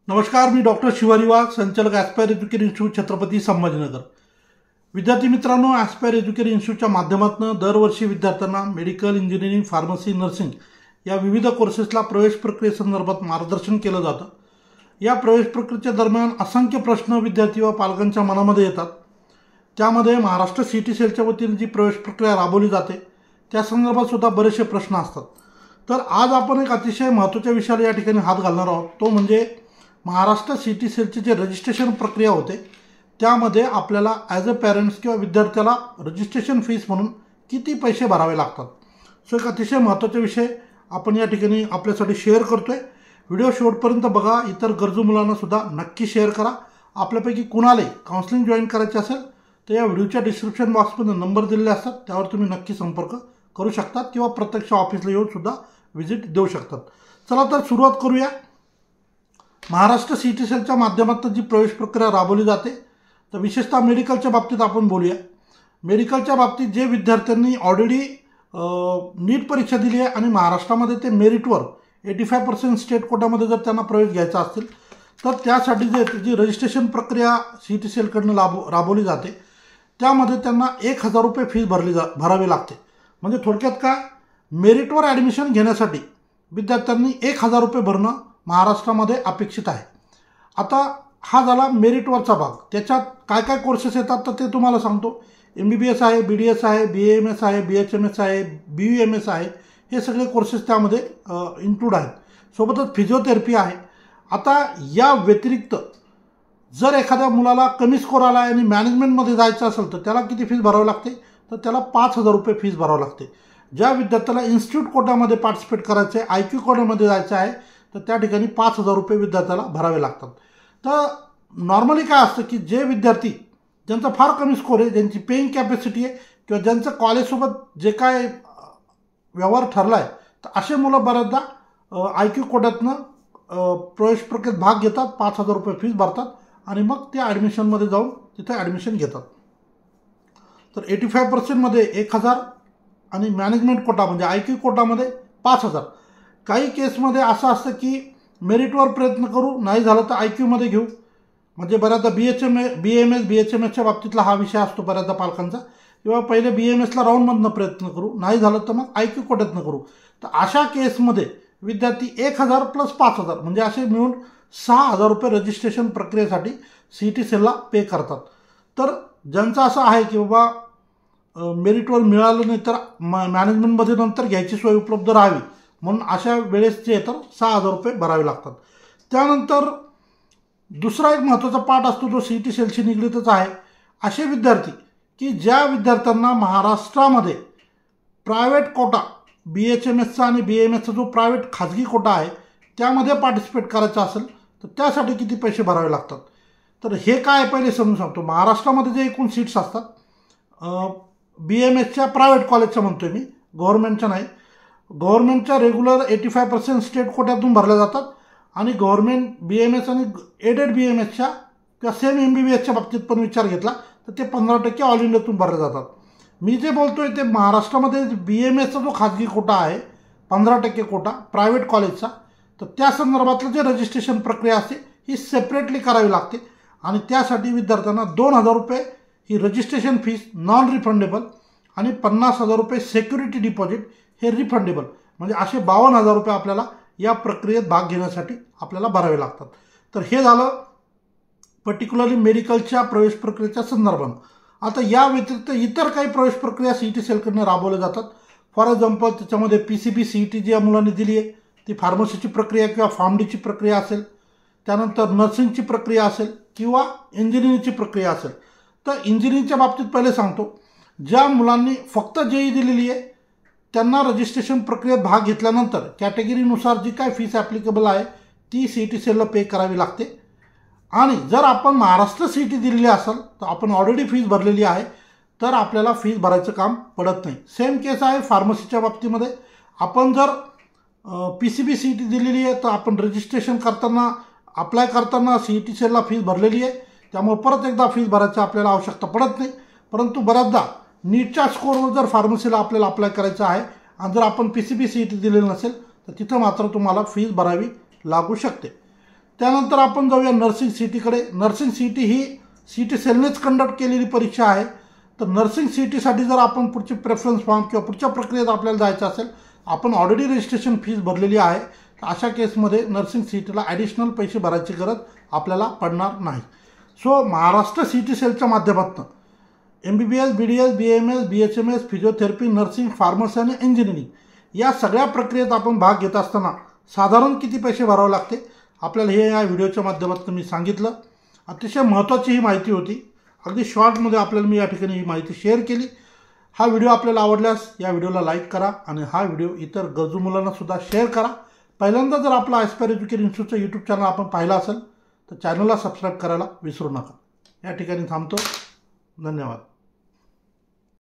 नमस्कार, मी डॉक्टर शिवारी वाघ, संचालक aspire educare institute, Chhatrapati Sambhajinagar. विद्यार्थी मित्रांनो, ॲस्पायर एज्युकेर इन्स्टिट्यूटच्या माध्यमातून दरवर्षी विद्यार्थ्यांना मेडिकल, इंजिनिअरिंग, फार्मसी, नर्सिंग या विविध कोर्सेसला प्रवेश प्रक्रियेसंदर्भात मार्गदर्शन केलं जातं. या प्रवेश प्रक्रियेच्या दरम्यान असंख्य प्रश्न विद्यार्थी व पालकांच्या मनामध्ये येतात. त्यामध्ये महाराष्ट्र CET सेलच्या वतीने जी प्रवेश प्रक्रिया राबवली जाते त्या संदर्भात सुद्धा बरेचसे प्रश्न असतात. तर आज आपण एक अतिशय महत्त्वाच्या विषयाला या ठिकाणी हात घालणार आहोत. तो म्हणजे महाराष्ट्र CET सेलची जे रजिस्ट्रेशन प्रक्रिया होते त्यामध्ये आपल्याला ॲज अ पॅरेंट्स किंवा विद्यार्थ्याला रजिस्ट्रेशन फीस म्हणून किती पैसे भरावे लागतात. सो एक अतिशय महत्त्वाचा विषय आपण या ठिकाणी आपल्यासाठी शेअर करतो आहे. व्हिडिओ शेवटपर्यंत बघा. इतर गरजू मुलांनासुद्धा नक्की शेअर करा. आपल्यापैकी कुणालाही काउन्सिलिंग जॉईन करायचे असेल तर या व्हिडिओच्या डिस्क्रिप्शन बॉक्समध्ये नंबर दिलेले असतात, त्यावर तुम्ही नक्की संपर्क करू शकतात किंवा प्रत्यक्ष ऑफिसला येऊनसुद्धा व्हिजिट देऊ शकतात. चला तर सुरुवात करूया. महाराष्ट्र CET सेलच्या माध्यमातून जी प्रवेश प्रक्रिया राबवली जाते तर विशेषतः मेडिकलच्या बाबतीत आपण बोलूया. मेडिकलच्या बाबतीत जे विद्यार्थ्यांनी ऑलरेडी नीट परीक्षा दिली आहे आणि महाराष्ट्रामध्ये ते मेरिटवर 85% स्टेट कोटामध्ये जर त्यांना प्रवेश घ्यायचा असेल तर त्यासाठी जी रजिस्ट्रेशन प्रक्रिया CET सेलकडून राबवली जाते त्यामध्ये त्यांना 1000 रुपये फीस भरावी लागते. म्हणजे थोडक्यात काय, मेरिटवर ॲडमिशन घेण्यासाठी विद्यार्थ्यांनी 1000 रुपये भरणं महाराष्ट्रामध्ये अपेक्षित आहे. आता हा झाला मेरिटवरचा भाग. त्याच्यात काय काय कोर्सेस येतात तर ते तुम्हाला सांगतो. MBBS आहे, BDS आहे, BAMS आहे, BHMS आहे, BUMS आहे. हे सगळे कोर्सेस त्यामध्ये इन्क्लूड आहेत. सोबतच फिजिओथेरपी आहे. आता या व्यतिरिक्त जर एखाद्या मुलाला कमी स्कोर आला आणि मॅनेजमेंटमध्ये जायचं असेल तर त्याला किती फीस भरावी लागते तर त्याला 5000 रुपये फीस भरावं लागते. ज्या विद्यार्थ्याला इन्स्टिट्यूट कोटामध्ये पार्टिसिपेट करायचं आहे, IQ कोटामध्ये जायचं आहे तर त्या ठिकाणी 5000 रुपये विद्यार्थ्याला भरावे लागतात. तर नॉर्मली काय असतं की जे विद्यार्थी ज्यांचा फार कमी स्कोर आहे, ज्यांची पेईंग कॅपॅसिटी आहे किंवा ज्यांचं कॉलेजसोबत जे काय व्यवहार ठरला आहे तर असे मुलं बऱ्याचदा IQ कोट्यातनं प्रवेश प्रक्रियेत भाग घेतात, 5000 रुपये फीस भरतात आणि मग ते ॲडमिशनमध्ये जाऊन तिथे ॲडमिशन घेतात. तर 85%मध्ये 1000 आणि मॅनेजमेंट कोटा म्हणजे IQ कोटामध्ये 5000. काही केसमध्ये असं असतं की मेरिटवर प्रयत्न करू, नाही झालं तर IQमध्ये घेऊ. म्हणजे बऱ्याचदा BMS BHMSच्या बाबतीतला हा विषय असतो बऱ्याचदा पालकांचा, किंवा पहिले BMSला राऊंडमधनं प्रयत्न करू, नाही झालं तर मग IQ कोट्यातनं करू. तर अशा केसमध्ये विद्यार्थी 1000 प्लस 5000 म्हणजे असे मिळून 6000 रुपये रजिस्ट्रेशन प्रक्रियेसाठी CET सेलला पे करतात. तर ज्यांचं असं आहे की बाबा मेरिटवर मिळालं नाही तर मॅनेजमेंटमध्ये नंतर घ्यायची सोय उपलब्ध राहावी म्हणून अशा वेळेस जे तर 6000 रुपये भरावे लागतात. त्यानंतर दुसरा एक महत्त्वाचा पार्ट असतो जो CET सेलशी निगडीतच आहे. असे विद्यार्थी की ज्या विद्यार्थ्यांना महाराष्ट्रामध्ये प्रायव्हेट कोटा BHMSचा आणि BAMSचा जो प्रायव्हेट खाजगी कोटा आहे त्यामध्ये पार्टिसिपेट करायचं असेल तर त्यासाठी किती पैसे भरावे लागतात. तर हे काय पहिले समजून सांगतो. महाराष्ट्रामध्ये जे एकूण सीट्स असतात BMSच्या प्रायव्हेट कॉलेजच्या म्हणतोय मी, गव्हर्नमेंटच्या नाही. गव्हर्नमेंटच्या रेग्युलर 85% स्टेट कोट्यातून भरल्या जातात आणि गव्हर्नमेंट BMS आणि एडेड BMSच्या किंवा सेम MBBSच्या बाबतीत पण विचार घेतला तर ते 15% ऑल इंडियातून भरले जातात. मी जे बोलतो आहे ते महाराष्ट्रामध्ये BMSचा जो खाजगी कोटा आहे 15% कोटा प्रायव्हेट कॉलेजचा, तर त्या संदर्भातलं जे रजिस्ट्रेशन प्रक्रिया असते ही सेपरेटली करावी लागते आणि त्यासाठी विद्यार्थ्यांना 2000 रुपये ही रजिस्ट्रेशन फीस नॉन रिफंडेबल आणि 50,000 रुपये सेक्युरिटी डिपॉझिट हे रिफंडेबल, म्हणजे असे 52,000 रुपये आपल्याला या प्रक्रियेत भाग घेण्यासाठी आपल्याला भरावे लागतात. तर हे झालं पर्टिक्युलरली मेडिकलच्या प्रवेश प्रक्रियेच्या संदर्भानं. आता या व्यतिरिक्त इतर काही प्रवेश प्रक्रिया CET सेलकडून राबवल्या जातात. फॉर एक्झाम्पल त्याच्यामध्ये PCB CET जी या मुलांनी दिली आहे ती फार्मसीची प्रक्रिया किंवा PharmDची प्रक्रिया असेल, त्यानंतर नर्सिंगची प्रक्रिया असेल किंवा इंजिनिअरिंगची प्रक्रिया असेल. तर इंजिनिअरिंगच्या बाबतीत पहिले सांगतो, ज्या मुलांनी फक्त JEE दिलेली आहे त्यांना रजिस्ट्रेशन प्रक्रियेत भाग घेतल्यानंतर कॅटेगरीनुसार जी काय फीस ॲप्लिकेबल आहे ती CET सेलला पे करावी लागते. आणि जर आपण महाराष्ट्र CET दिलेली असेल तर आपण ऑलरेडी फीस भरलेली आहे तर आपल्याला फीस भरायचं काम पडत नाही. सेम केस आहे फार्मसीच्या बाबतीमध्ये. आपण जर PCB CET दिलेली आहे तर आपण रजिस्ट्रेशन करताना अप्लाय करताना CET सेलला फीस भरलेली आहे, त्यामुळे परत एकदा फीस भरायची आपल्याला आवश्यकता पडत नाही. परंतु बऱ्याचदा नीटच्या स्कोरवर जर फार्मसीला आपल्याला अप्लाय करायचं आहे आणि जर आपण PCB CET दिलेलं नसेल तर तिथं मात्र तुम्हाला फीस भरावी लागू शकते. त्यानंतर आपण जाऊया नर्सिंग सीईटीकडे। नर्सिंग सीईटी ही सीईटी सेलनेच कंडक्ट केलेली परीक्षा आहे। तर नर्सिंग सीईटीसाठी जर आपण पुढचे प्रेफरन्स फॉर्म किंवा पुढच्या प्रक्रियेत आपल्याला जायचं असेल, आपण ऑलरेडी रजिस्ट्रेशन फीस भरलेली आहे, तर अशा केसमध्ये नर्सिंग सीईटीला ॲडिशनल पैसे भरायची गरज आपल्याला पडणार नाही। सो महाराष्ट्र सीईटी सेलच्या माध्यमातून MBBS, BDS, BAMS, BHMS, physiotherapy, nursing, pharmacy आणि इंजिनिअरिंग या सगळ्या प्रक्रियेत आपण भाग घेत असताना साधारण किती पैसे भरावे लागते आपल्याला हे या व्हिडिओच्या माध्यमातून मी सांगितलं। अतिशय महत्त्वाची ही माहिती होती। अगदी शॉर्टमध्ये आपल्याला मी या ठिकाणी ही माहिती शेअर केली। हा व्हिडिओ आपल्याला आवडल्यास या व्हिडिओला लाईक करा आणि हा व्हिडिओ इतर गरजू मुलांना सुद्धा शेअर करा। पहिल्यांदा जर आपला ॲस्पायर एज्युकेशन इन्स्टिट्यूटचं यूट्यूब चॅनल आपण पाहिलं असेल तर चॅनलला सबस्क्राईब करायला विसरू नका। या ठिकाणी थांबतो। धन्यवाद।